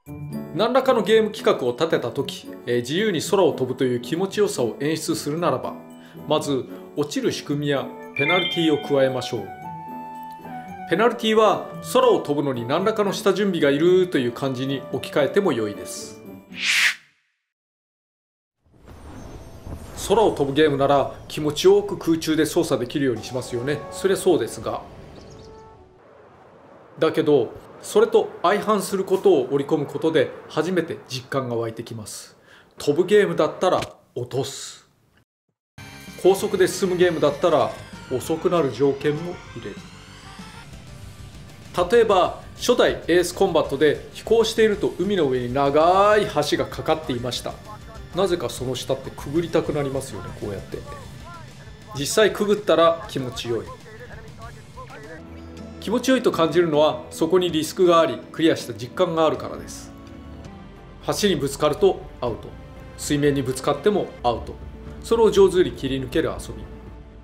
何らかのゲーム企画を立てた時、自由に空を飛ぶという気持ちよさを演出するならば、まず落ちる仕組みやペナルティを加えましょう。ペナルティは空を飛ぶのに何らかの下準備がいるという感じに置き換えても良いです。空を飛ぶゲームなら気持ちよく空中で操作できるようにしますよね。そりゃそうですが、だけどそれと相反することを織り込むことで初めて実感が湧いてきます。飛ぶゲームだったら落とす、高速で進むゲームだったら遅くなる条件も入れる。例えば初代エースコンバットで飛行していると海の上に長い橋がかかっていました。なぜかその下ってくぐりたくなりますよね。こうやって実際くぐったら気持ちよい。気持ちよいと感じるのはそこにリスクがありクリアした実感があるからです。橋にぶつかるとアウト、水面にぶつかってもアウト、それを上手に切り抜ける遊び。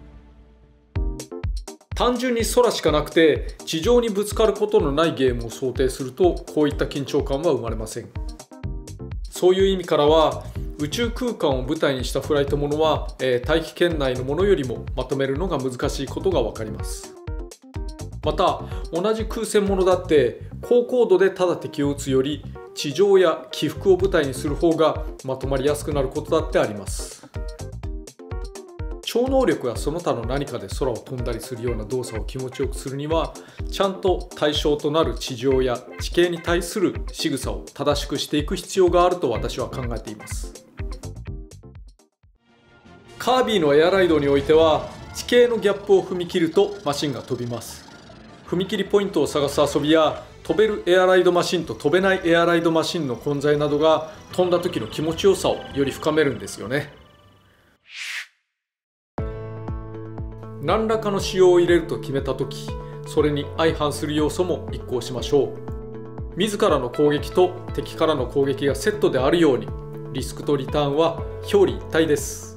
単純に空しかなくて地上にぶつかることのないゲームを想定するとこういった緊張感は生まれません。そういう意味からは宇宙空間を舞台にしたフライトものは、大気圏内のものよりもまとめるのが難しいことが分かります。また同じ空戦ものだって高高度でただ敵を撃つより地上や起伏を舞台にする方がまとまりやすくなることだってあります。超能力やその他の何かで空を飛んだりするような動作を気持ちよくするにはちゃんと対象となる地上や地形に対する仕草を正しくしていく必要があると私は考えています。カービィのエアライドにおいては地形のギャップを踏み切るとマシンが飛びます。踏切ポイントを探す遊びや飛べるエアライドマシンと飛べないエアライドマシンの混在などが飛んだ時の気持ちよさをより深めるんですよね。何らかの仕様を入れると決めた時、それに相反する要素も一考しましょう。自らの攻撃と敵からの攻撃がセットであるようにリスクとリターンは表裏一体です。